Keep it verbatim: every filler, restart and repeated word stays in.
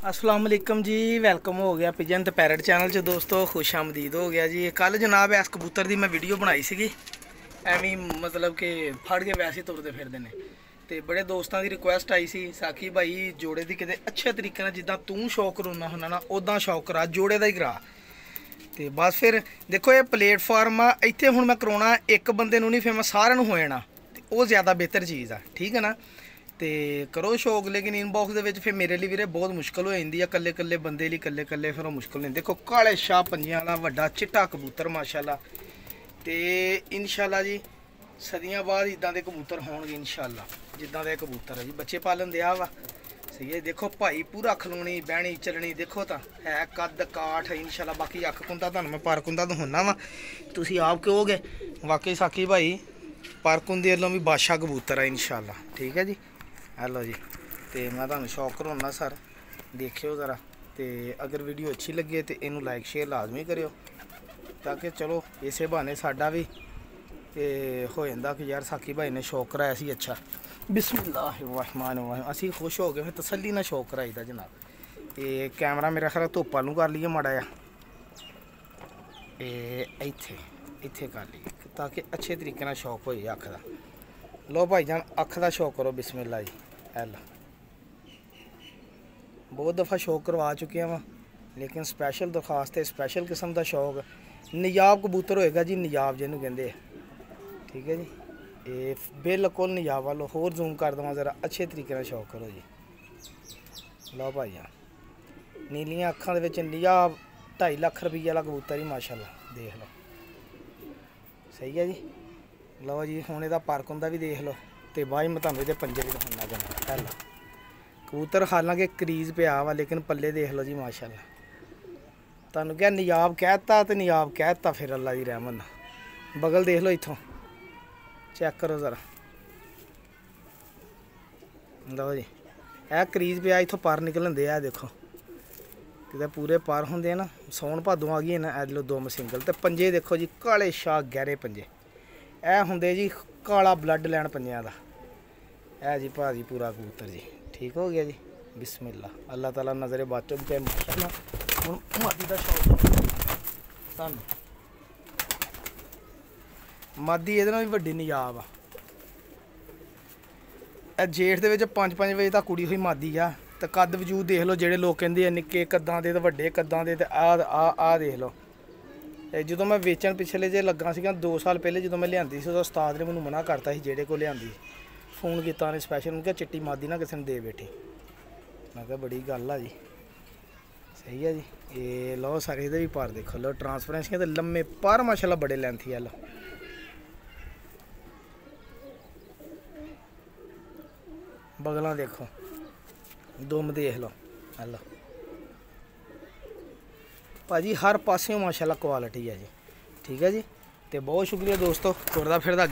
अस्सलाम वालेकुम जी, वेलकम हो गया पिजन ते पैरट चैनल च दोस्तों, खुश आमदीद हो गया जी। कल जनाब इस कबूतर की मैं वीडियो बनाई सी, एवं मतलब कि फड़ के वैसे तुरते फिरते हैं तो बड़े दोस्तों की रिक्वेस्ट आई सी, साकी भाई जोड़े की कितने अच्छे तरीके जिदा तू शौक करोना होना ना उदा शौक करा, जोड़े का ही करा। तो बस फिर देखो ये प्लेटफार्म आ इत्थे हुण मैं कराउणा एक बंदे नूं नहीं, फिर मैं सारिआं नूं हो जाना, वो ज़्यादा बेहतर चीज़ आ, ठीक है ना। तो करो शौक, लेकिन इनबॉक्स के फिर मेरे लिए भी बहुत मुश्किल हो जाती है, कल्ले कल्ले बंदे लिए कल्ले कल्ले फिर मुश्किल नहीं। देखो काले शाह पंजे वाला वड्डा चिट्टा कबूतर माशाल्लाह, तो इंशाल्लाह जी सदियां बाद इदां दे कबूतर होणगे इंशाल्लाह, जिद्दां दे कबूतर है जी। बच्चे पालन दिया वा सही है। देखो भाई पूरा खलोनी बहनी चलनी देखो तो है कद काठ इंशाल्लाह। बाकी अख कुंदा तुहानूं मैं पर कुंदा दिखाना वा, तुसीं आप कहोगे वाकई साकी भाई पर कुंदे वालों भी बादशाह कबूतर है इंशाल्लाह, ठीक है जी। हेलो जी, तो मैं तुहानूं शौक कराउणा सर, देखियो ज़रा। तो अगर वीडियो अच्छी लगे तो इनू लाइक शेयर लाजमी करियो, ताकि चलो इस बहाने साडा भी हो जाता कि यार साकी भाई ने शौक कराया सी अच्छा। बिस्मिल्लाहिर्रहमानिर्रहीम, असी खुश हो गए फिर तसल्ली ना शौक कराई दा जनाब। तो कैमरा मेरा खरा धुप्प वालू कर लीए माड़ा जा, इत्थे इत्थे कर लीए ताकि अच्छे तरीके नाल शौक हो जाए अख दा। लो भाई जान अख दा शौक करो, बिस्मिल्लाह जी। हेलो बहुत दफ़ा शौक करवा चुके हैं, लेकिन स्पैशल दरखास्त है, स्पैशल किस्म का शौक निजाब कबूतर होएगा जी, निजाब जिन्होंने कहते हैं, ठीक है जी। ये बिल्कुल निजाब वालो, होर जूम कर देव ज़रा, अच्छे तरीके से शौक करो जी। लो भाई जान नीलियां अखां दे विच निजाब ढाई लख रुपये वाला कबूतर ही माशाल्लाह, देख लो सही है जी। लो जी हुण इहदा पर कुंदा भी देख लो, तो बाद मैं तुहानूं इहदे पंजे भी दिखाना चाहना। हेलो कबूतर हालांकि क्रीज पे आ वा, लेकिन पल्ले देख लो जी माशाल्लाह। तुहानूं क्या निजाब कहता तो निजाब कहता, फिर अल्लाह की रहमत नाल। बगल देख लो इत्थों, चेक करो ज़रा। लो जी ए क्रीज पे आ, इत्थों पर निकलन दे, आ देखो किते पूरे पर होंदे ना, सौन भादों आ गई ना। ए लो दो सिंगल, तो पंजे देखो जी काले शाह गहरे पंजे, ए होंदे जी काला ब्लड लैन पंजियां दा। है जी भाजी पूरा कबूतर जी, ठीक हो गया जी। बिस्मिल्लाह, अल्लाह ताला नज़रे बाचो भी माशाल्लाह। हुण मादी दा शौक सानूं, मादी इहदे नाल भी वड्डी निजाब आ। ए जेठ दे विच पंज पंज बजे तक कुड़ी हुई मादी आ, तो कद वजूद देख लो, जेह्ड़े लोग कहंदे आ निक्के कद्दां दे ते वड्डे कद्दां दे, ते आ आ आ देख लो। जो मैं वेचन पिछले जे लगा सी दो साल पहले जो मैं लियांदी सी, उस्ताद ने मैनूं मना करता सी, जेह्ड़े को लियांदी फोन किया उन्हें स्पैशल, उन्हें चिट्टी मादी ना किसी ने दे बैठी। मैं कहा बड़ी गल आ जी, सही है जी। ये लो सारे इहदे भी पर देखो, लो ट्रांसपेरेंसी ते लम्मे पर माशाल्लाह बड़े लेंथी है। लो बगलां देखो, दुम देख लो। हेलो भाजी हर पासे माशाल्लाह क्वालिटी है जी, ठीक है जी। तो बहुत शुक्रिया दोस्तों, तुरदा फिरदा